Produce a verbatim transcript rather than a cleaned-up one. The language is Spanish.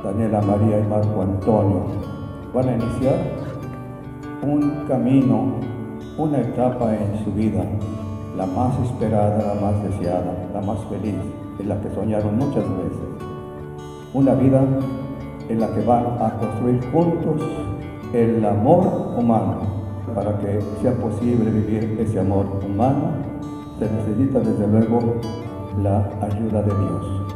Daniela María y Marco Antonio van a iniciar un camino, una etapa en su vida, la más esperada, la más deseada, la más feliz, en la que soñaron muchas veces. Una vida en la que van a construir juntos el amor humano. Para que sea posible vivir ese amor humano, se necesita desde luego la ayuda de Dios.